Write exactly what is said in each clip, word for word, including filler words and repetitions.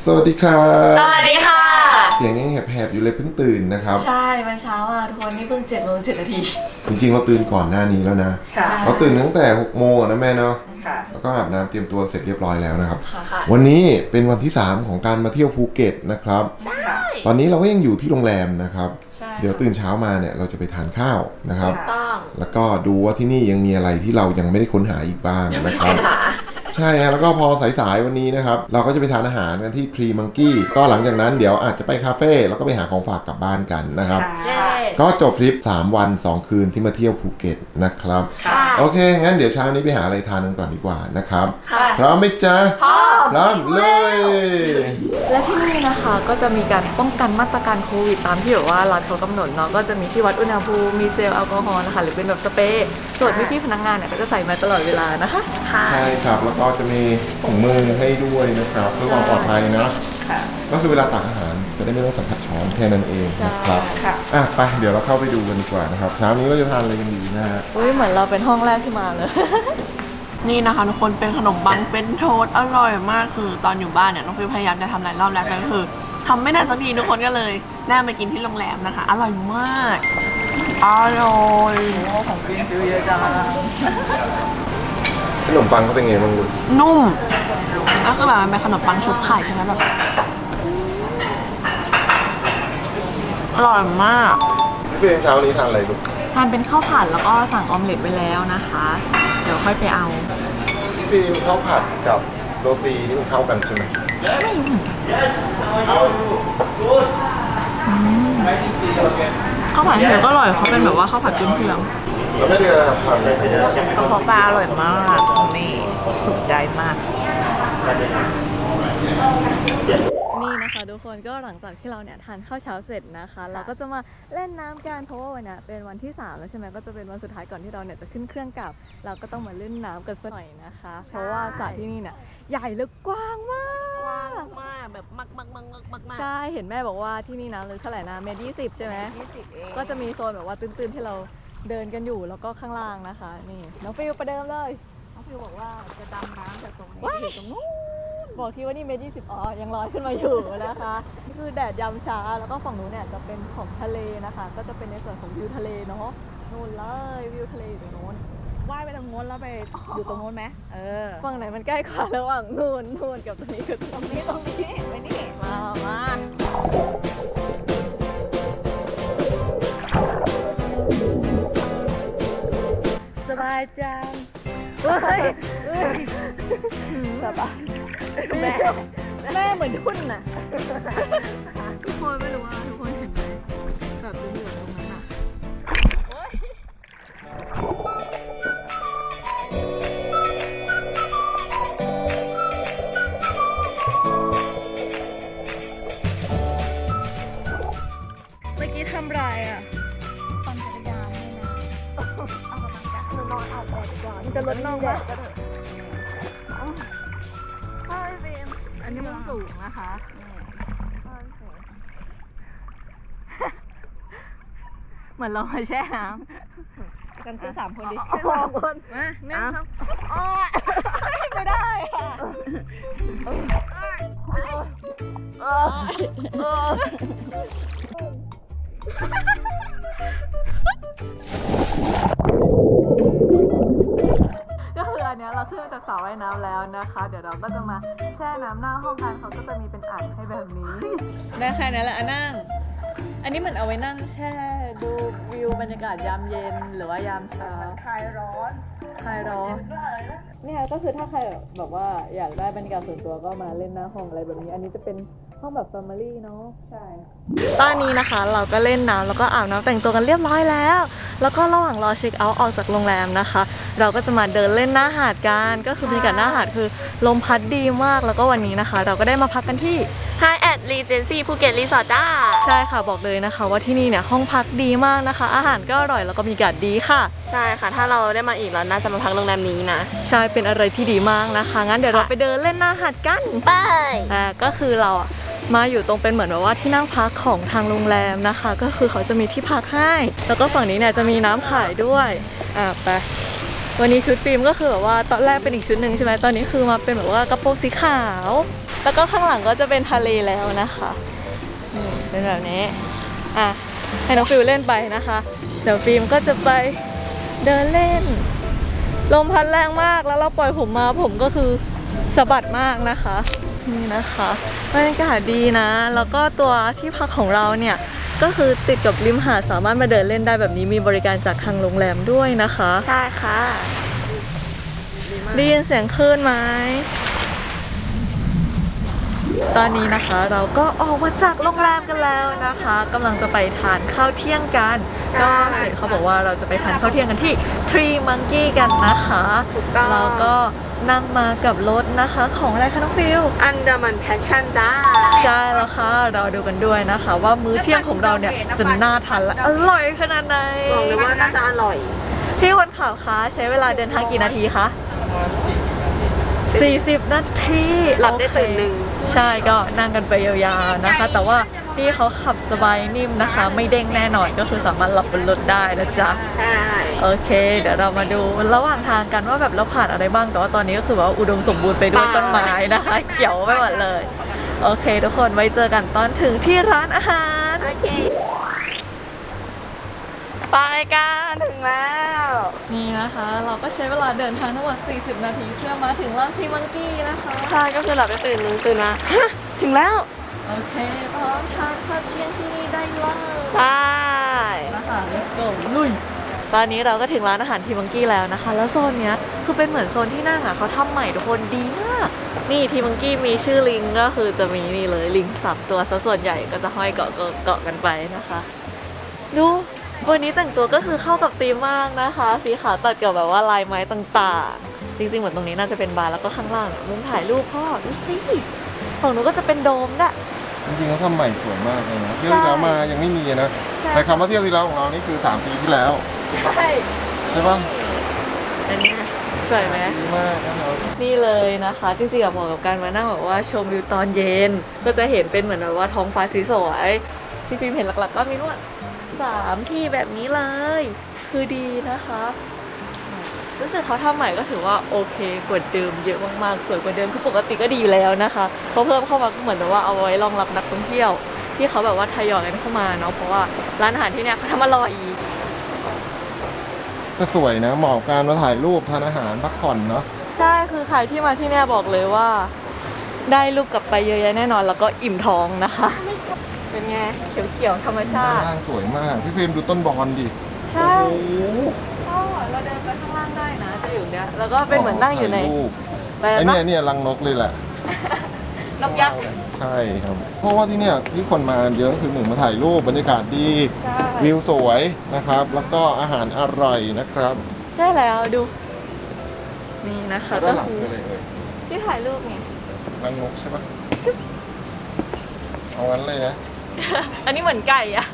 สวัสดีครับสวัสดีค่ะเสียงยังแหบๆอยู่เลยเพิ่งตื่นนะครับใช่มันเช้าอ่ะทุกคนนี่เพิ่งเจ็ดโมงเจ็ดนาทีจริงๆเราตื่นก่อนหน้านี้แล้วนะเราตื่นตั้งแต่หกโมงนะแม่เนาะแล้วก็อาบน้ำเตรียมตัวเสร็จเรียบร้อยแล้วนะครับวันนี้เป็นวันที่สามของการมาเที่ยวภูเก็ตนะครับตอนนี้เราก็ยังอยู่ที่โรงแรมนะครับเดี๋ยวตื่นเช้ามาเนี่ยเราจะไปทานข้าวนะครับแล้วก็ดูว่าที่นี่ยังมีอะไรที่เรายังไม่ได้ค้นหาอีกบ้างนะครับใช่ฮะแล้วก็พอสายๆวันนี้นะครับเราก็จะไปทานอาหารกันที่ทรีมังกี้ก็หลังจากนั้นเดี๋ยวอาจจะไปคาเฟ่แล้วก็ไปหาของฝากกลับบ้านกันนะครับก็จบทริปสามวันสองคืนที่มาเที่ยวภูเก็ตนะครับโอเคงั้นเดี๋ยวเช้านี้ไปหาอะไรทานกันก่อนดีกว่านะครับพร้อมไหมจ๊ะพร้อมเลยและที่นี่นะคะก็จะมีการป้องกันมาตรการโควิดตามที่แบบว่ารัฐเขากำหนดเนาะก็จะมีที่วัดอุณหภูมิมีเจลแอลกอฮอล์นะคะหรือเป็นแบบสเปรย์ส่วนพี่ๆพนักงานเนี่ยก็จะใส่มาตลอดเวลานะคะใช่ครับแล้วก็จะมีถุงมือให้ด้วยนะครับเพื่อความปลอดภัยนะก็คือเวลาตักอาหารจะได้ไม่ต้องสัมผัสช้อนแค่นั้นเองนะครับอ่ะไปเดี๋ยวเราเข้าไปดูกันดีกว่านะครับเช้านี้เราจะทานอะไรกันดีนะฮะอุ้ยเหมือนเราเป็นห้องแรกที่มาเลยนี่นะคะทุกคนเป็นขนมปังเป็นโทสต์อร่อยมากคือตอนอยู่บ้านเนี่ยน้องฟิวพยายามจะทำหลายรอบแล้วแต่ก็คือทำไม่ได้สักทีทุกคนก็เลยน่ามากินที่โรงแรมนะคะอร่อยมากอร่อยโอ้ของฟิวฟิวเยอะจังขนมปังเขาเป็นไงบ้างลูกนุ่มแล้วก็แบบมันเป็นขนมปังชุบไข่ใช่ไหมแบบอร่อยมากพี่ฟิวเช้านี้ทานอะไรลูกทานเป็นข้าวผัดแล้วก็สั่งออมเล็ตไปแล้วนะคะเดี๋ยวค่อยไปเอาพี่ฟิวข้าวผัดกับโรตีนี่มันเข้ากันใช่ไหมไม่รู้เหมือนกันข้าวผัดเดี๋ยวก็อร่อยเขาเป็นแบบว่าข้าวผัดจุ่มเผือกแล้วไม่เดือดนะครับทานไหมครับกระเพาะปลาอร่อยมากนี่ถูกใจมากนี่นะคะทุกคนก็หลังจากที่เราเนี่ยทานข้าวเช้าเสร็จนะคะเราก็จะมาเล่นน้ำกันเพราะว่าวันนี้เป็นวันที่สามแล้วใช่ไหมก็จะเป็นวันสุดท้ายก่อนที่เราเนี่ยจะขึ้นเครื่องกลับเราก็ต้องมาเล่นน้ำกันสักหน่อยนะคะเพราะว่าสระที่นี่เนี่ยใหญ่และกว้างมากกว้างมากแบบมากมากมากมากมากใช่เห็นแม่บอกว่าที่นี่น้ำลึกเท่าไหร่นะเมตรยี่สิบใช่ไหมยี่สิบเองก็จะมีโซนแบบว่าตื้นๆที่เราเดินกันอยู่แล้วก็ข้างล่างนะคะนี่น้องฟิวประเดิมเลยน้องฟิวบอกว่าจะดำน้ำจากตรงนี้ไปถึงตรงนู้นบอกที่ว่านี่เมตรยี่สิบอ๋อยังลอยขึ้นมาอยู่นะคะนี่คือแดดยามเช้าแล้วก็ฝั่งนู้นเนี่ยจะเป็นของทะเลนะคะก็จะเป็นในส่วนของวิวทะเลเนาะนู่นเลยวิวทะเลอยู่ตรงนู้นว่ายไปตรงนู้นแล้วไปอยู่ตรงนู้นไหมเออฝั่งไหนมันใกล้กว่าระหว่างนู่นนู่นกับตรงนี้คือตรงนี้ตรงนี้ไปนี่มามาสบายจังเฮ้ยสบายแม่แม่เหมือนทุ่นน่ะทุกคนไม่รู้ว่าทุกคนเห็นไหมแบบเหลืองๆตรงนั้นน่ะเมื่อกี้ทำไรอ่ะปั่นจักรยานนี่นะเอากำลังกายนอนอาบแดดก่อนจะลดน้องแดดก็เถอะใช่เบมอันนี้มันสูงนะคะเหมือนเราไปแช่น้ำกันคือสามคนดิสามคนมาหนึ่งครับไม่ได้ค่ะก็คืออันนี้เราขึ้นมาจากสระว่ายน้ำแล้วนะคะเดี๋ยวเราก็จะมาแช่น้ำหน้าห้องกันเขาก็จะมีเป็นอ่างให้แบบนี้ได้แค่นี้แหละนั่งอันนี้เหมือนเอาไว้นั่งแช่ดูวิวบรรยากาศยามเย็นหรือว่ายามเช้าคลายร้อนคลายร้อนเนี่ยก็คือถ้าใครแบบว่าอยากได้บรรยากาศส่วนตัวก็มาเล่นหน้าห้องอะไรแบบนี้อันนี้จะเป็นห้องแบบ Family เนาะใช่ตอนนี้นะคะเราก็เล่นน้ำแล้วก็อาบน้ำแต่งตัวกันเรียบร้อยแล้วแล้วก็ระหว่างรอเช็คเอาท์ออกจากโรงแรมนะคะเราก็จะมาเดินเล่นหน้าหาดกันก็คือบรรยากาศหน้าหาดคือลมพัดดีมากแล้วก็วันนี้นะคะเราก็ได้มาพักกันที่ Hyatt Regency ภูเก็ตรีสอร์ทจ้าใช่ค่ะบอกเลยนะคะว่าที่นี่เนี่ยห้องพักดีมากนะคะอาหารก็อร่อยแล้วก็บรรยากาศดีค่ะใช่ค่ะถ้าเราได้มาอีกเราน่าจะมาพักโรงแรมนี้นะใช่เป็นอะไรที่ดีมากนะคะงั้นเดี๋ยวเราไปเดินเล่นหน้าหาดกันไปอ่าก็คือเราอ่ะมาอยู่ตรงเป็นเหมือนแบบว่าที่นั่งพักของทางโรงแรมนะคะก็คือเขาจะมีที่พักให้แล้วก็ฝั่งนี้เนี่ยจะมีน้ำขายด้วยอ่าไปวันนี้ชุดฟิล์มก็คือแบบว่าตอนแรกเป็นอีกชุดหนึ่งใช่ไหมตอนนี้คือมาเป็นแบบว่ากระโปรงสีขาวแล้วก็ข้างหลังก็จะเป็นทะเลแล้วนะคะนี่เป็นแบบนี้อ่ะให้น้องฟิลเล่นไปนะคะเดี๋ยวฟิล์มก็จะไปเดินเล่นลมพัดแรงมากแล้วเราปล่อยผมมาผมก็คือสะบัดมากนะคะนี่นะคะบรรยากาศดีนะแล้วก็ตัวที่พักของเราเนี่ยก็คือติดกับริมหาดสามารถมาเดินเล่นได้แบบนี้มีบริการจากทางโรงแรมด้วยนะคะใช่ค่ะได้ยินเสียงคลื่นไหมตอนนี้นะคะเราก็ออกมาจากโรงแรมกันแล้วนะคะกำลังจะไปทานข้าวเที่ยงกันก็เห็นเขาบอกว่าเราจะไปทานข้าวเที่ยงกันที่ Three Monkey กันนะคะเราก็นั่งมากับรถนะคะของอะไรคะน้องฟิล Andaman Passion จ้าใช่แล้วค่ะเราดูกันด้วยนะคะว่ามื้อเที่ยงของเราเนี่ยจะน่าทานและอร่อยขนาดไหนบอกเลยว่าน่าจะอร่อยพี่คนข่าวคะใช้เวลาเดินทางกี่นาทีคะสี่สิบนาทีหลับได้ตื่นหนึ่งใช่ก็นั่งกันไปยาวๆนะคะแต่ว่าพี่เขาขับสบายนิ่มนะคะไม่เด้งแน่นอนก็คือสามารถหลับบนรถได้นะจ๊ะใช่โอเคเดี๋ยวเรามาดูระหว่างทางกันว่าแบบเราผ่านอะไรบ้างแต่ว่าตอนนี้ก็คือว่าอุดมสมบูรณ์ไปด้วยต้นไม้นะคะเขียวไปหมดเลยโอเคทุกคนไว้เจอกันตอนถึงที่ร้านอาหารโอเคไปกันถึงแล้วนี่นะคะเราก็ใช้เวลาเดินทางทั้งหมดสี่สิบนาทีเพื่อมาถึงร้านชีมังกี้นะคะใช่ก็คือหลับได้ตื่นนึงตื่นมาถึงแล้วโอเคพร้อมทานข้าวเที่ยงที่นี่ได้เลยใช่นะคะ let's go ลุยตอนนี้เราก็ถึงร้านอาหารทีมังกี้แล้วนะคะแล้วโซนเนี้ยคือเป็นเหมือนโซนที่นั่งอ่ะเขาทำใหม่ทุกคนดีมากนี่ทีมังกี้มีชื่อลิงก็คือจะมีนี่เลยลิงสามตัวซะส่วนใหญ่ก็จะห้อยเกาะเกาะกันไปนะคะดูวันนี้แต่งตัวก็คือเข้ากับธีมมากนะคะสีขาวตัดกับแบบว่าลายไม้ต่างๆจริงๆเหมือนตรงนี้น่าจะเป็นบาร์แล้วก็ข้างล่างมุมถ่ายรูปพ่อดูสิฝั่งนู้นก็จะเป็นโดมด้วยจริงๆเขาทำใหม่สวยมากเลยนะเที่ยวที่แล้วมายังไม่มีนะแต่คำว่าเที่ยวที่แล้วของเรานี่คือสามปีที่แล้วใช่ใช่ปะอันนี้สวยไหมดีมากนะครับนี่เลยนะคะจริงๆเหมาะกับการมานั่งแบบว่าชมวิวตอนเย็นก็จะเห็นเป็นเหมือนแบบว่าท้องฟ้าสีสวยที่ฟิล์มเห็นหลักๆก็มีนวดสามที่แบบนี้เลยคือดีนะคะรู้สึกเขาทำใหม่ก็ถือว่าโอเคกว่าเดิมเยอะมากๆสวยกว่าเดิมคือปกติก็ดีอยู่แล้วนะคะเพราะเพิ่มเข้ามาก็เหมือนแบบว่าเอาไว้รองรับนักท่องเที่ยวที่เขาแบบว่าทยอยกันเข้ามาเนาะเพราะว่าร้านอาหารที่เนี่ยเขาทำอร่อยก็สวยนะเหมาะการมาถ่ายรูปทานอาหารพักผ่อนเนาะใช่คือใครที่มาที่เนี่ยบอกเลยว่าได้รูปกลับไปเยอะแยะแน่นอนแล้วก็อิ่มท้องนะคะเป็นไงเขียวๆธรรมชาติด้านล่างสวยมากพี่เฟรมดูต้นบอนดิใช่ก็เราเดินไปข้างล่างได้นะจะอยู่เนี้ยแล้วก็เป็นเหมือนนั่งอยู่ในไอ้เนี่ยเนี่ยรังนกเลยแหละนกยักษ์ใช่ครับเพราะว่าที่เนี่ยที่คนมาเยอะคือหนึ่งมาถ่ายรูปบรรยากาศดีวิวสวยนะครับแล้วก็อาหารอร่อยนะครับใช่แล้วดูนี่นะคะก็คือที่ถ่ายรูปไงรังนกใช่ปะเอางั้นเลยนะอันนี้เหมือนไก่อะ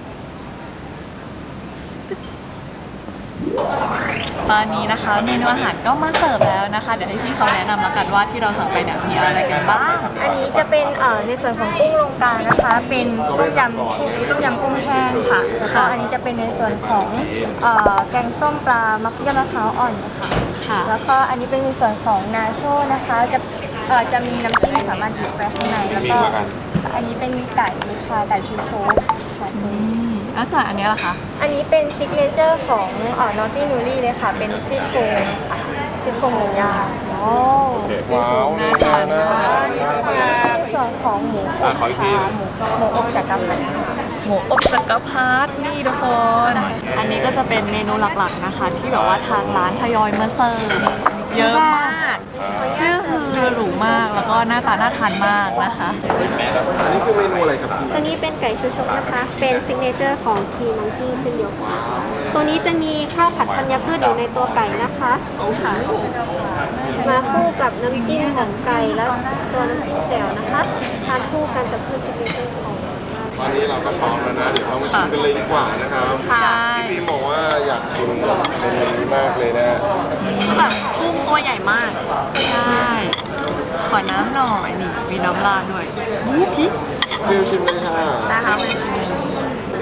ตอนนี้นะคะเมนูอาหารก็มาเสิร์ฟแล้วนะคะเดี๋ยวให้พี่เขาแนะนำแล้วกันว่าที่เราสั่งไปเนี่ยมีอะไรกันบ้างอันนี้จะเป็นเอ่อในส่วนของกุ้งลงกานะคะเป็นต้มยำกุ้งต้มยำกุ้งแห้งค่ะแล้วก็อันนี้จะเป็นในส่วนของเอ่อแกงส้มปลามะเขือมะพร้าวอ่อนค่ะแล้วก็อันนี้เป็นในส่วนของนาโชนะคะจะเอ่อจะมีน้ำจิ้มสามารถหยิบไปข้างในแล้วก็อันนี้เป็นไก่ค่ะไก่ชูโชแล้วส่วนอันนี้ล่ะคะอันนี้เป็นซิกเนเจอร์ของเอ่อนอตตี้นูรี่เลยค่ะเป็นซี่โครงซี่โครงหมูย่างโอ้ซี่โครงน่าทานมากส่วนของหมูอบค่ะหมูหมูอบจักรพรรดิหมูอบจักรพรรดินี่ทุกคนอันนี้ก็จะเป็นเมนูหลักๆนะคะที่แบบว่าทางร้านทยอยมาเสิร์ฟเยอะมากชื่อคือหรูมากแล้วก็หน้าตาน่าทานมากนะคะอันนี้คือเมนูอะไรครับพี่ตัวนี้เป็นไก่ชูชกนะคะเป็นซิกเนเจอร์ของทีมังกี้เช่นเดียวกันตัวนี้จะมีข้าวผัดธัญพืชอยู่ในตัวไก่นะคะมาคู่กับน้ำจิ้มของไก่แล้วตัวน้ำจิ้มแจ่วนะคะทานคู่กันกับพืชซิกเนเจอร์ของตอนนี้เราก็พร้อมแล้วนะเดี๋ยวเรามาชิมกันเลยดีกว่านะครับพี่ฟิล์มบอกว่าอยากชิมเมนูนี้มากเลยนะแบบกุ้งตัวใหญ่มากใช่ขอน้ำหน่อยนี่มีน้ำราดด้วยอู้พริกฟิล์มชิมเลยค่ะนะคะไปชิม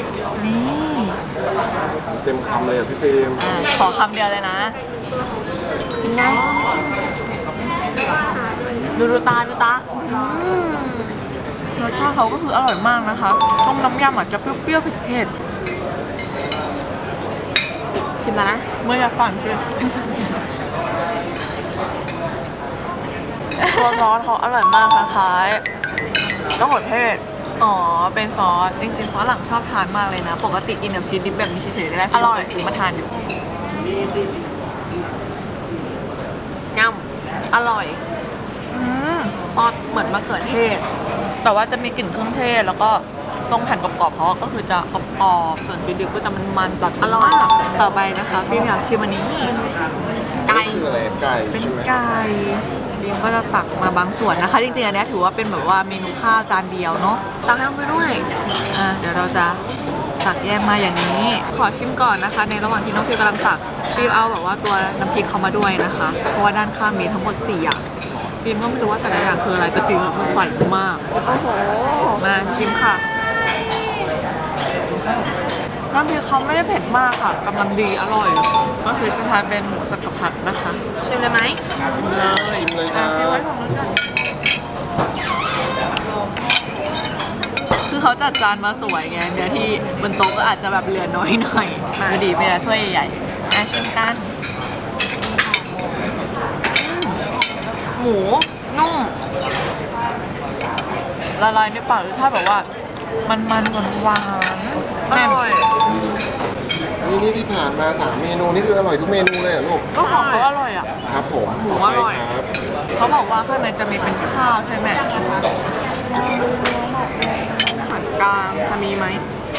นี่เต็มคำเลยอ่ะพี่ฟิล์มขอคำเดียวเลยนะเป็นไงดูดูตาดูตาอืมรสชาติเขาก็คืออร่อยมากนะคะต้มน้ำยำอาจจะเปรี้ยวๆเผ็ดๆชิมแล้วนะเมื่อจะฟังชิมตัวซอสเขาอร่อยมากคล้ายๆต้องหดเทศอ๋อเป็นซอสจริงๆฝรั่งชอบทานมากเลยนะปกติกินแบบชีสดิบแบบนี้เฉยๆได้อร่อยซื้อมาทานอยู่ง่ำอร่อยซอสเหมือนมะเขือเทศแต่ว่าจะมีกลิ่นเครื่องเทศแล้วก็ตรงแผ่นกรอบๆเขาก็คือจะกรอบๆส่วนชีสดิบก็จะมันๆแบบอร่อยต่อไปนะคะฟิล์มอยากชิมอันนี้ไก่คืออะไรไก่เป็นไก่ฟิล์มก็จะตักมาบางส่วนนะคะจริงๆอันนี้ถือว่าเป็นแบบว่าเมนูข้าวจานเดียวเนาะตักให้ลงไปด้วยอ่ะเดี๋ยวเราจะตักแยกมาอย่างนี้ขอชิมก่อนนะคะในระหว่างที่น้องฟิล์มกำลังตักฟิล์มเอาแบบว่าตัวน้ำพริกเขามาด้วยนะคะเพราะว่าด้านข้างมีทั้งหมดสี่อย่างฟิล์มก็ไม่รู้ว่าแต่ละอย่างคืออะไรแต่สีสันสดใสมากโอ้โหมาชิมค่ะน้ำพริกเขาไม่ได้เผ็ดมากค่ะกำลังดีอร่อยก็คือจะทานเป็นหมูจักรพรรดินะคะชิมเลยไหมชิมเลยชิมเลยครับคือเขาจัดจานมาสวยไงเนื้อที่บนโต๊ะก็อาจจะแบบเหลือน้อยหน่อยมาดีเป็นถ้วยใหญ่ๆอ่ะชิมกันหมูนุ่มละลายในปากรสชาติแบบว่ามันมันหวานหวานอร่อยนี่นี่ที่ผ่านมาสามเมนูนี่คืออร่อยทุกเมนูเลยอ่ะลูกก็ของเขาอร่อยอ่ะครับผมหมูอร่อยเขาบอกว่าข้างในจะมีเป็นข้าวใช่ไหมอาหารกลางจะมีไหม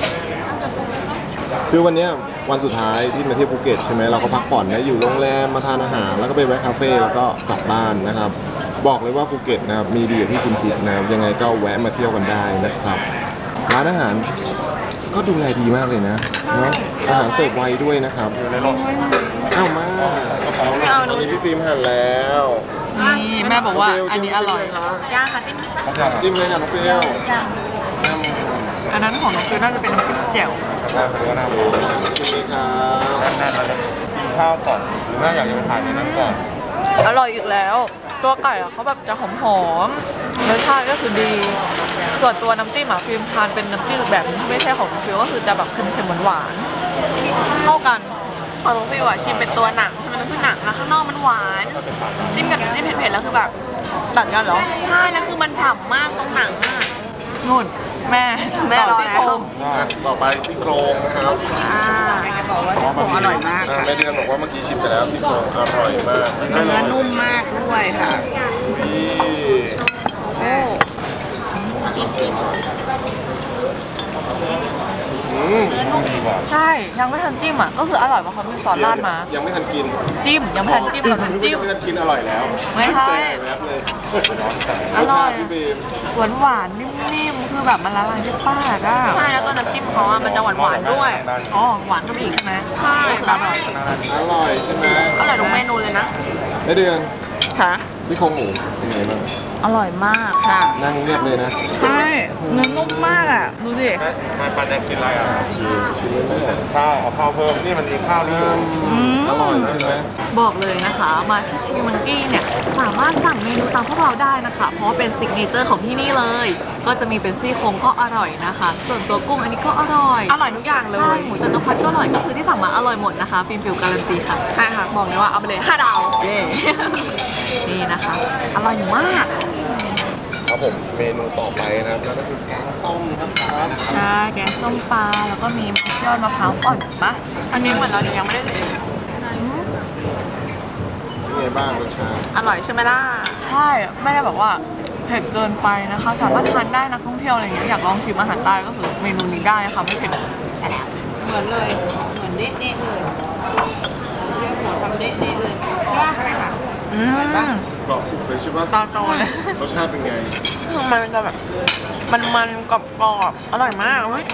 คือวันนี้วันสุดท้ายที่มาเที่ยวภูเก็ตใช่ไหมเราก็พักผ่อนนะอยู่โรงแรมมาทานอาหารแล้วก็ไปแวะคาเฟ่แล้วก็กลับบ้านนะครับบอกเลยว่าภูเก็ตนะครับมีดีอย่างที่คุณคิดนะครับยังไงก็แวะมาเที่ยวกันได้นะครับร้านอาหารก็ดูแลดีมากเลยนะเนาะอาหารเสิร์ฟไวด้วยนะครับอ้าวมาไม่เอาตอนนี้พี่ฟิล์มหั่นแล้วนี่แม่บอกว่าอันนี้อร่อยย่างค่ะจิ้มนี่จิ้มเลยค่ะน้องฟิลอันนั้นของน้องฟิลน่าจะเป็นน้ำจิ้มแจ่วอ่ะเดี๋ยวนะชิมเลยครับแน่นๆเราจะกินข้าวก่อนหรือว่าอยากจะไปถ่ายในนั้นก่อนอร่อยอีกแล้วตัวไก่อ่ะเขาแบบจะหอมๆรสชาติก็คือดีส่วนตัวน้ำจิ้มอ่ะฟิล์มทานเป็นน้ำจิ้มแบบที่ไม่ใช่ของน้องฟิลก็คือจะแบบเค็มๆหวานๆเข้ากันของน้องฟิลอ่ะชิมเป็นตัวหนังใช่ไหมมันคือหนังแล้วข้างนอกมันหวานจิ้มกับจิ้มเผ็ดๆแล้วคือแบบตัดกันเหรอใช่แล้วคือมันฉ่ำมากตรงหนังอ่ะนู่นแม่แม่รอแล้วต่อไปซี่โครงนะครับอ่าจะบอกว่าซี่โครงอร่อยมากค่ะแม่เดือนบอกว่าเมื่อกี้ชิมไปแล้วซี่โครงอร่อยมากเนื้อนุ่มมากด้วยค่ะนี่โอ้จิ้มชิมใช่ยังไม่ทันจิ้มอ่ะก็คืออร่อยเพราะเขามีซอสราดมายังไม่ทันกินจิ้มยังไม่ทันจิ้มก่อนจิ้มไม่ทันกินอร่อยแล้วไม่ใช่อร่อยหวานหวานนิ่มๆคือแบบมันละลายในปากอ่ะใช่แล้วก็น้ำจิ้มเขาอ่ะมันจะหวานหวานด้วยอ๋อหวานก็มีอีกใช่ไหมใช่อร่อยอร่อยใช่ไหมอร่อยทุกเมนูเลยนะไม่เดือนค่ะซี่โครงหมูเป็นไงบ้างอร่อยมากค่ะนั่งเงียบเลยนะใช่เนื้อนุ่มมากอ่ะดูสิมาปันจะกินอะไรอ่ะชิมเลยแม่ข้าวเอาข้าวเพิ่มนี่มันมีข้าวนี่อยู่อร่อยใช่ไหมบอกเลยนะคะมาที่ทีมังกี้เนี่ยสามารถสั่งเมนูตามพวกเราได้นะคะเพราะว่าเป็นซิกเนเจอร์ของที่นี่เลยก็จะมีเป็นซี่โครงก็อร่อยนะคะส่วนตัวกุ้งอันนี้ก็อร่อยอร่อยทุกอย่างเลยหมูจักรพรรดิก็อร่อยก็คือที่สั่งมาอร่อยหมดนะคะฟิล์มฟิลการันตีค่ะใช่ค่ะบอกเลยว่าเอาไปเลยห้าดาวเย้นี่นะคะอร่อยมากครับผมเมนูต่อไปนะครับนั่นก็คือแกงส้มนะครับใช่แกงส้มปลาแล้วก็มียอดมะพร้าวอ่อนปะอันนี้เหมือนเรายังไม่ได้เลยเป็นไงบ้างรสชาติอร่อยใช่ไหมล่ะใช่ไม่ได้แบบว่าเผ็ดเกินไปนะคะสามารถทานได้นักท่องเที่ยวอะไรอย่างเงี้ยอยากลองชิมอาหารใต้ก็คือเมนูนี้ได้นะคะไม่เผ็ดใช่แล้วเหมือนเลยเหมือนเด๊ะเด๊ะเลยเรียกหัวทำเด๊ะเด๊ะเลยใช่ไหมคะอืมกรอบเลยใช่ปะตาโตเลยรสชาติเป็นไงมันจะแบบมันมันกรอบกรอบอร่อยมากเว้ย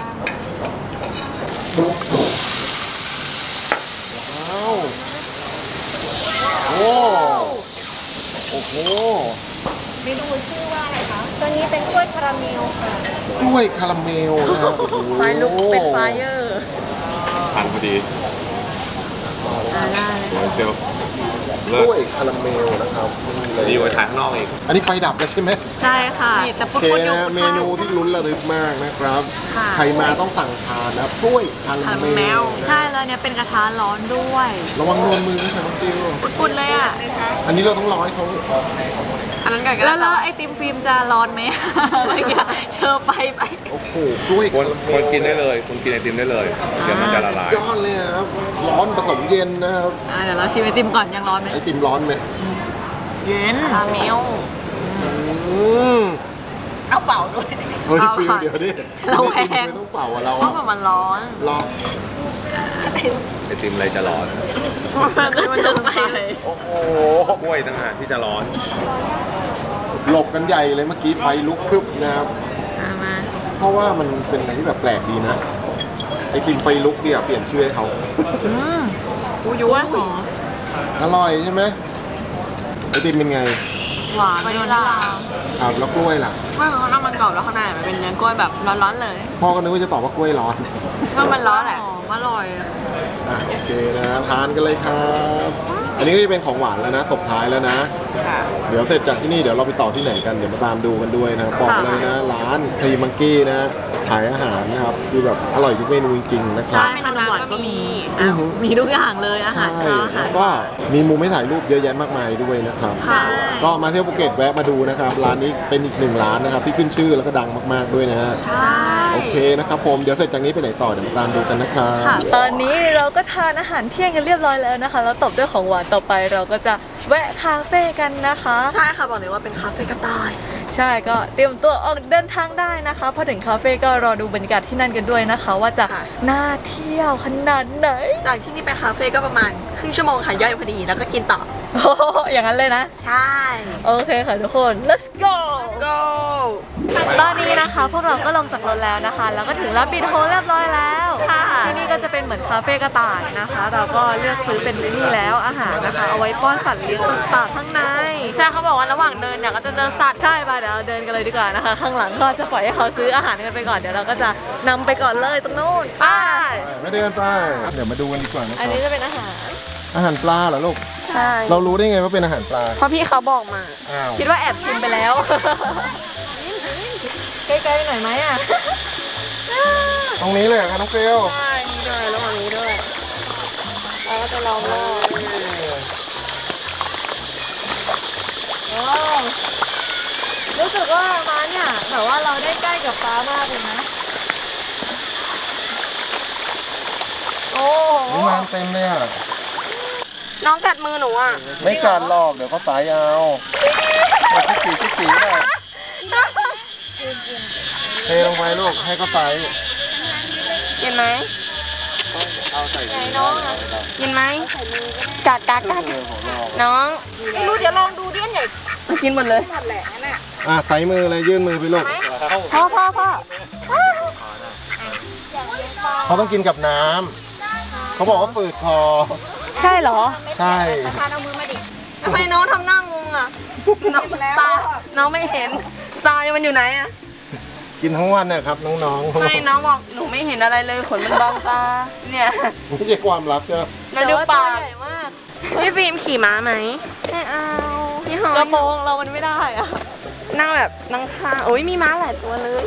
ว้าวโอ้โอ้โหเมนูชื่อว่าอะไรคะตัวนี้เป็นกล้วยคาราเมลค่ะกล้วยคาราเมลนะครับไฟลุกเป็นไฟเออร์ทานพอดีได้เลยเชียวกล้วยคาราเมลนะครับดีไว้ถ่ายข้างนอกอีกอันนี้ไฟดับแล้วใช่ไหมใช่ค่ะแต่โอเคนะเมนูที่ลุ้นระลึกมากนะครับใครมาต้องสั่งทานนะกล้วยคาราเมลใช่แล้วเนี่ยเป็นกระทะร้อนด้วยระวังโดนมือนะน้องจิวปุ่นๆเลยอ่ะอันนี้เราต้องรอให้เขาอันนั้นกันแล้วแล้วไอติมฟิล์มจะร้อนไหมอะไรอย่างเงี้ยเชิญไปไปโอ้โหกล้วยคนคนกินได้เลยคุณกินไอติมได้เลยเดี๋ยวมันจะละลายยอดเลยครับร้อนผสมเย็นนะครับเดี๋ยวเราชิมไอติมก่อนยังร้อนไหมไอติมร้อนไหมเย็นคาราเมลเอาเป่าด้วยเฮ้ยฟิลเดี๋ยวดิเราแพงไม่ต้องเป่าอะเราเพราะมันร้อนร้อนไอติมอะไรจะร้อนมันจะไปเลยโอ้โหกล้วยต่างหากที่จะร้อนหลบกันใหญ่เลยเมื่อกี้ไฟลุกพึบนะครับเพราะว่ามันเป็นอะไรที่แบบแปลกดีนะไอติมไฟลุกเดี๋ยวเปลี่ยนชื่อให้เขาอูยุ่ยหอมอร่อยใช่ไหมไอติมเป็นไงหวานวานิลลาครับแล้วกล้วยล่ะไม่เขาทำมันกรอบแล้วข้างในมันเป็นเนื้อกล้วยแบบร้อนๆเลยพ่อก็นึกว่าจะตอบว่ากล้วยร้อนมันมันร้อนแหละอร่อยอ่ะโอเคนะทานกันเลยครับอันนี้ก็จะเป็นของหวานแล้วนะตบท้ายแล้วนะเดี๋ยวเสร็จจากที่นี่เดี๋ยวเราไปต่อที่ไหนกันเดี๋ยวมาตามดูกันด้วยนะบอกเลยนะร้านครีมังกี้นะขายอาหารนะครับคือแบบอร่อยทุกเมนูจริงๆนะครับใช่ขนมหวานก็มีมีทุกอย่างเลยอาหารแล้วก็มีมุมให้ถ่ายรูปเยอะแยะมากมายด้วยนะครับก็มาเที่ยวภูเก็ตแวะมาดูนะครับร้านนี้เป็นอีกหนึ่งร้านนะครับที่ขึ้นชื่อแล้วก็ดังมากๆด้วยนะฮะโอเคนะครับผมเดี๋ยวเสร็จจากนี้ไปไหนต่อเดี๋ยวมาตามดูกันนะครับตอนนี้เราก็ทานอาหารเที่ยงกันเรียบร้อยแล้วนะคะแล้วตบด้วยของหวานต่อไปเราก็จะแวะคาเฟ่กันนะคะใช่ค่ะบอกเลยว่าเป็นคาเฟ่กระต่ายใช่ก็เตรียมตัวออกเดินทางได้นะคะพอถึงคาเฟ่ก็รอดูบรรยากาศที่นั่นกันด้วยนะคะว่าจะน่าเที่ยวขนาดไหนจากที่นี่ไปคาเฟ่ก็ประมาณครึ่งชั่วโมงค่ะย่อยพอดีแล้วก็กินต่ออย่างนั้นเลยนะใช่โอเคค่ะทุกคน let's go go ตอนนี้นะคะพวกเราก็ลงจากรถแล้วนะคะแล้วก็ถึงรับบินโฮเรียบร้อยแล้วที่นี่ก็จะเป็นเหมือนคาเฟ่กระต่ายนะคะเราก็เลือกซื้อเป็นนี่แล้วอาหารนะคะเอาไว้ป้อนสัตว์เลี้ยงต่างๆข้างในใช่เขาบอกว่าระหว่างเดินเนี่ยก็จะเจอสัตว์ใช่ป่ะเดี๋ยวเราเดินกันเลยดีกว่านะคะข้างหลังก็จะปล่อยให้เขาซื้ออาหารกันไปก่อนเดี๋ยวเราก็จะนำไปก่อนเลยตรงนู้นไปไม่เดินไปเดี๋ยวมาดูกันดีกว่านะครับอันนี้จะเป็นอาหารอาหารปลาเหรอลูกใช่เรารู้ได้ไงว่าเป็นอาหารปลาเพราะพี่เขาบอกมาคิดว่าแอบชิมไปแล้วใกล้ๆหน่อยไหมอ่ะตรงนี้เลยครับน้องเกลใช่นี่ด้วยแล้วฝั่งนี้ด้วยเราก็จะลองลองรู้สึกว่ามาเนี่ยแบบว่าเราได้ใกล้กับปลามากเลยนะโอ้โหมันเต็มเลยอ่ะน้องกัดมือหนูอ่ะไม่กัดหรอกเดี๋ยวเขาสายเอาชิคกี้ชิคกี้เลยเทลงไปลูกให้เขาสายเห็นไหมน้องเห็นไหมกัดกัดกัดน้องไม่รู้เดี๋ยวลองดูดิอันใหญ่กินหมดเลยอ่ะใส่มือเลยยื่นมือไปลูกพ่อพ่อพ่อเขาต้องกินกับน้ำเขาบอกว่าฝืดคอใช่เหรอใช่ทำไมน้องทำหน้างงอ่ะน้องตาน้องไม่เห็นตามันอยู่ไหนอ่ะกินทั้งวันนะครับน้องๆไม่น้องบอกหนูไม่เห็นอะไรเลยขนมันบังตาเนี่ยไม่ใช่ความลับใช่ไหมแล้วดูปากใหญ่มากพี่ฟิล์มขี่ม้าไหมไม่เอาพี่หอยกระโปรงเรามันไม่ได้อ่ะนั่งแบบนั่งข้างโอ้ยมีม้าหลายตัวเลย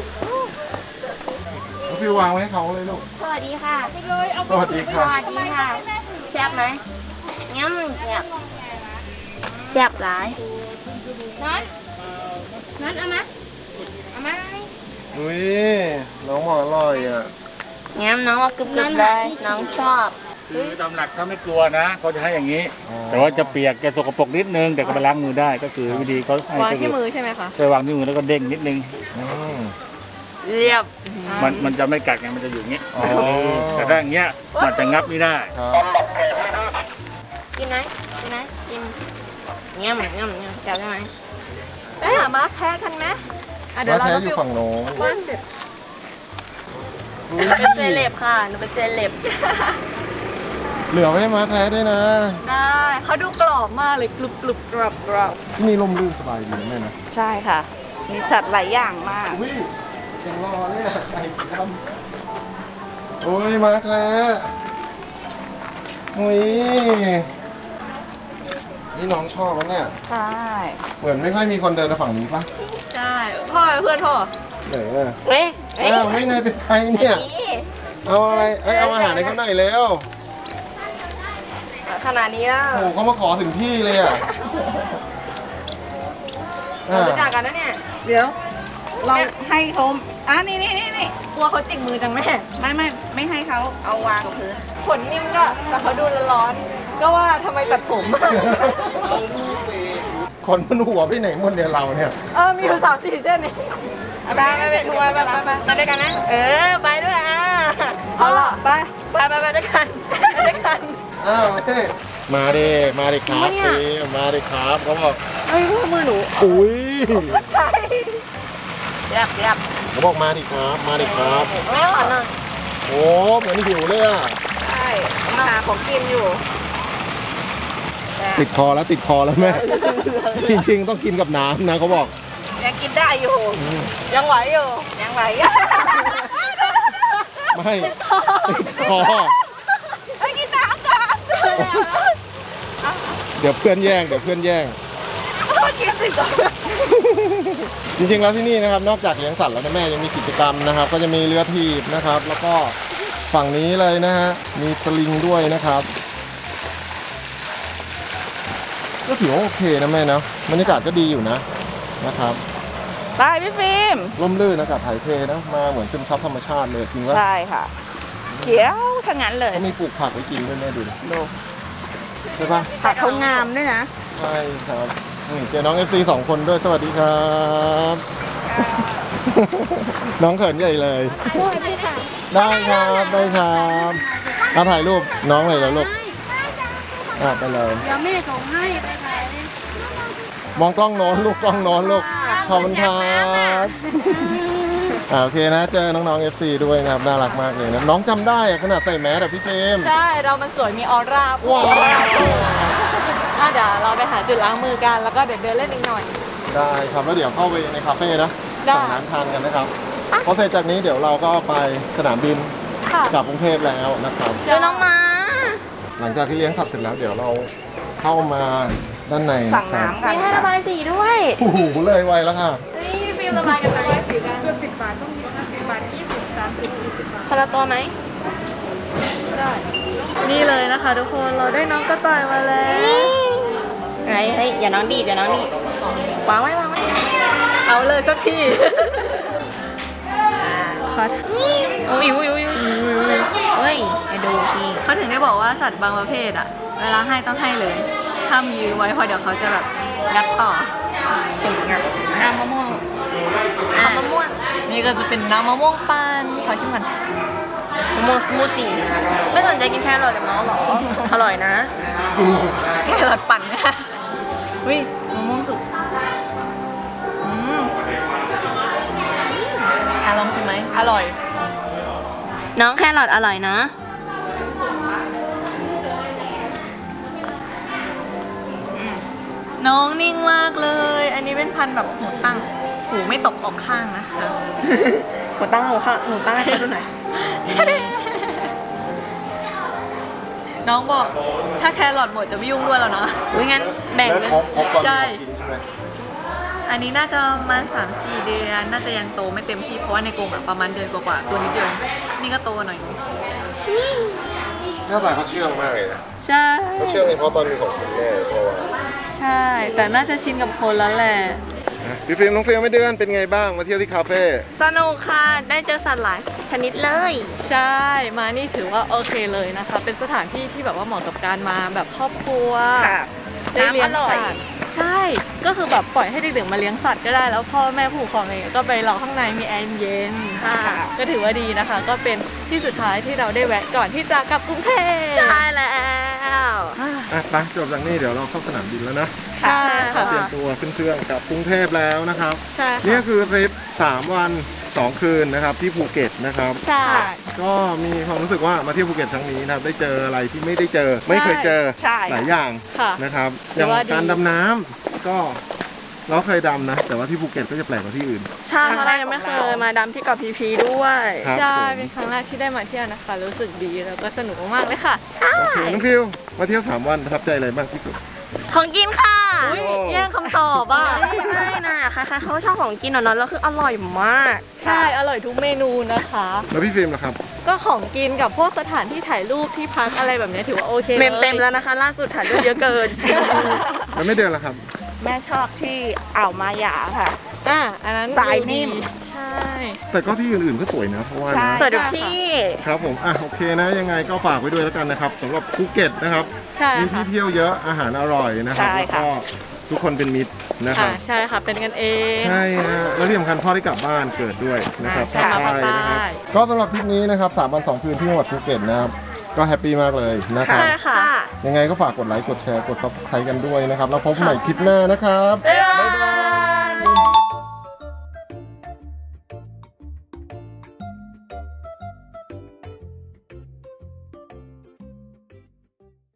พี่วางไว้ให้เขาเลยลูกสวัสดีค่ะสวัสดีค่ะสวัสดีค่ะแซ่บไหมงั้นแซ่บแซ่บหลายนัดนัดเอามาเอามาอุ้ยน้องหมออร่อยอ่ะงั้นน้องเอากึบๆเลยน้องชอบคือตามหลักถ้าไม่กลัวนะเขาจะให้อย่างนี้แต่ว่าจะเปียกจะสกปรกนิดนึงแต่ก็ไปล้างมือได้ก็คือวิธีเขาให้วางที่มือใช่ไหมคะไปวางที่มือแล้วก็เด้งนิดนึงเรียบมันมันจะไม่กัดไงมันจะอยู่อย่างนี้แต่ถ้าอย่างเงี้ยมันจะงับไม่ได้กินไหมกินไหมกินเงี้ยเหมือนเงี้ยเหมือนเงี้ยจับได้ไหมไปหาม้าแคะกันไหมม้าแคะอยู่ฝั่งโน้นหนูเป็นเซเลบค่ะหนูเป็นเซเลบเหลือไว้ให้ม้าแคะด้วยนะได้เขาดูกรอบมากเลยกรุบกรุบกรอบกรอบที่นี่ร่มรื่นสบายดีนะแม่นะใช่ค่ะมีสัตว์หลายอย่างมากอุ้ยยังรอเลยอ่ะไก่ดำโอ้ยม้าแคะอุ้ยนี่น้องชอบแล้วเนี่ยใช่เหมือนไม่ค่อยมีคนเดินไปฝั่งนี้ปะใช่พ่อเพื่อนพ่อไหนอ่ะเฮ้ยอ้าวไม่ไงเป็นใครเนี่ยเอาอะไรเอ้ยเอาอาหารให้เขาหน่อยแล้วขนาดนี้แล้วโอ้โหเขามาขอถึงที่เลยอ่ะเรารู้จักกันนะเนี่ยเดี๋ยวเราให้เขาอ่ะนี่นี่นี่นี่กลัวเขาจิกมือจังแม่ไม่ไม่ไม่ให้เขาเอาวางกับพื้นขนนิ่มก็แต่เขาดูร้อนๆก็ว่าทำไมตัดผมคนมันหัวไปไหนหมดเนี่ยเราเนี่ยเออมีอยู่สามสี่เส้นนี่ไปไปไปทัวร์ไปไปไปไปด้วยกันนะเออไปด้วยอ่ะเอาล่ะไปไปไปไปด้วยกันไปด้วยกันอ้าวเฮ้ยมาดิมาดิครับสิมาดิครับเขาบอกเฮ้ยมือหนูอุ้ยใช่เรียบเรียบเขาบอกมาดิครับมาดิครับแม่หวานอ่ะโอ้เหมือนหิวเลยอ่ะใช่มาหาของกินอยู่ติดคอแล้วติดคอแล้วแม่ จริงๆต้องกินกับน้ำนะเขาบอกยังกินได้อยู่ยังไหวอยู่ยังไหวไม่ติดคอไอ้กินน้ำก่อนเดี๋ยวเพื่อนแย่งเดี๋ยวเพื่อนแย่งกินสิก่อนจริงๆแล้วที่นี่นะครับนอกจากเลี้ยงสัตว์แล้วนะแม่ยังมีกิจกรรมนะครับ ก็จะมีเรือถีบนะครับ แล้วก็ฝั่งนี้เลยนะฮะมีสลิงด้วยนะครับก็ถือว่าโอเคนะแม่นะบรรยากาศก็ดีอยู่นะนะครับไปพี่ฟิล์มร่มรื่นอากาศถ่ายเทนะมาเหมือนซึมซับธรรมชาติเลยจริงว่าใช่ค่ะเขียวทั้งนั้นเลยเขามีปลูกผักไว้กินด้วยแม่ดูดิดูใช่ปะผักเขางามด้วยนะใช่ครับนี่เจอน้อง เอฟ ซี สองคนด้วยสวัสดีครับ น้องเขินใหญ่เลยได้ครับได้ครับเอาถ่ายรูปน้องเลยแล้วลูกอ่ะไปเลยเดี๋ยวแม่ส่งให้ไปไหนมองกล้องโน้นลูกกล้องโน้นลูกขอบคุณครับอ่าโอเคนะเจอน้องๆ เอฟ ซี ด้วยนะครับน่ารักมากเลยนะน้องจำได้อะขนาดใส่แมสอะพี่เจมส์ใช่เรามันสวยมีออร่าว้าวอ่ะเดี๋ยวเราไปหาจุดล้างมือกันแล้วก็เดี๋ยวเดินเล่นอีกหน่อยได้ครับแล้วเดี๋ยวเข้าไปในคาเฟ่นะได้สั่งน้ำทานกันนะครับพอเสร็จจากนี้เดี๋ยวเราก็ไปสนามบินค่ะกลับกรุงเทพแล้วนะครับเจอน้องมาหลังจากที่เลี้ยงสัตว์เสร็จแล้วเดี๋ยวเราเข้ามาด้านในสั่งน้ำกันมีให้ระบายสีด้วยโอ้โหเลยไวแล้วค่ะนี่พี่ฟิล์มระบายกันไประสีกันสิบบาทต้องมีห้าสิบบาทยี่สิบสามสิบสี่สิบบาทคนละตัวไหมได้นี่เลยนะคะทุกคนเราได้น้องกระต่ายมาแล้วไงเฮ้ยอย่าน้องดีอย่าน้องดีวางไว้วางไว้เอาเลยสักทีขออุ้ยอุ้ยอุ้ยเฮ้ยไปดูสิเขาถึงได้บอกว่าสัตว์บางประเภทอะเวลาให้ต้องให้เลยห้ามยื้อไว้เพราะเดี๋ยวเขาจะแบบงัดต่ออย่างเงี้ยน้ำมะม่วงน้ำมะม่วงนี่ก็จะเป็นน้ำมะม่วงปั่นขอชิมก่อนมะม่วงสมูทตี้ไม่สนใจกินแครอทกับน้องหรออร่อยนะแครอทปั่นค่ะวิมะม่วงสุกอืมอ่ะลองชิมไหมอร่อยน้องแครอทอร่อยนะน้องนิ่งมากเลย อันนี้เป็นพันธุ์แบบหูตั้ง หูไม่ตกออกข้างนะคะ หูตั้งหูข้างหูตั้งให้เขาดูหน่อย น้องบอกถ้าแครอทหมดจะไม่ยุ่งด้วยแล้วนะอุ้ยงั้นแบ่งเลยครบครบตอนใช่กินใช่ไหมอันนี้น่าจะประมาณสามสี่เดือน น่าจะยังโตไม่เต็มที่เพราะว่าในกรงอะประมาณเดือนกว่าๆตัวนิดเดียว นี่ก็โตหน่อยนึงหน้าตาเขาเชื่องมากเลยนะใช่เขาเชื่องเฉพาะตอนมีของคุณแม่เพราะว่าใช่ แต่น่าจะชินกับคนแล้วแหละพี่ฟิล์มน้องฟิล์มไม่เดือนเป็นไงบ้างมาเที่ยวที่คาเฟ่สนุกค่ะ ได้เจอสัตว์หลายชนิดเลย ใช่ มานี่ถือว่าโอเคเลยนะคะ เป็นสถานที่ที่แบบว่าเหมาะกับการมาแบบครอบครัวได้เลี้ยงสัตว์ใช่ ก็คือแบบปล่อยให้เด็กๆมาเลี้ยงสัตว์ก็ได้ แล้วพ่อแม่ผู้ปกครองเองก็ไปรอข้างในมีแอร์เย็นก็ถือว่าดีนะคะ ก็เป็นที่สุดท้ายที่เราได้แวะก่อนที่จะกลับกรุงเทพใช่แล้วอ่ะไปจบจากนี้เดี๋ยวเราเข้าสนามบินแล้วนะใช่ค่ะเตรียมตัวขึ้นเครื่องกลับกรุงเทพแล้วนะครับใช่นี่ค่ะคือทริปสามวันสองคืนนะครับที่ภูเก็ตนะครับใช่ก็มีความรู้สึกว่ามาเที่ยวภูเก็ตครั้งนี้นะครับได้เจออะไรที่ไม่ได้เจอ ไม่เคยเจอใช่หลายอย่างค่ะนะครับถือย่าอง ว่าดีการดำน้ำก็เราเคยดำนะ แต่ว่าที่ภูเก็ตก็จะแปลกกว่าที่อื่นใช่เพราะเรายังไม่เคยมาดำที่เกาะพีพีด้วยครับใช่ผมเป็นครั้งแรกที่ได้มาเที่ยวนะคะ รู้สึกดีแล้วก็สนุกมากๆเลยค่ะโอเคน้องฟิวมาเที่ยวสามวันประทับใจอะไรบ้างที่สุดของกินค่ะแย่งคำตอบอ่ะไม่นะใครๆเขาชอบของกินอ่ะเนาะแล้วคืออร่อยมากใช่อร่อยทุกเมนูนะคะแล้วพี่ฟิล์มล่ะครับก็ของกินกับพวกสถานที่ถ่ายรูปที่พักอะไรแบบนี้ถือว่าโอเคเมมเต็มแล้วนะคะ ล่าสุดถ่ายรูปเยอะเกินแล้วไม่เดินล่ะครับแม่ชอบที่อ่าวมาหยาค่ะอ่ะอันนั้นสายนิ่มใช่แต่ก็ที่อื่นๆก็สวยนะเพราะว่านะสวยทุกที่ครับผมอ่ะโอเคนะยังไงก็ฝากไว้ด้วยแล้วกันนะครับสำหรับภูเก็ตนะครับใช่มีค่ะที่เที่ยวเยอะอาหารอร่อยนะครับใช่แล้วค่ะก็ทุกคนเป็นมิตรนะคอ่ะรับใช่ค่ะเป็นกันเองใช่ฮะแล้วที่สำคัญพ่อได้กลับบ้านเกิดด้วยนะครับใช่ค่ะภาคใต้นะครับภาคใต้ก็สำหรับทริปนี้นะครับสามวันสองคืนที่จังหวัดภูเก็ตนะครับก็แฮปปี้มากเลยนะครับใช่ค่ะยังไงก็ฝากกดไลค์กดแชร์กด ซับสไครบ์ กันด้วยนะครับแล้วพบกันใหม่คลิปหน้านะครับบ๊ายบาย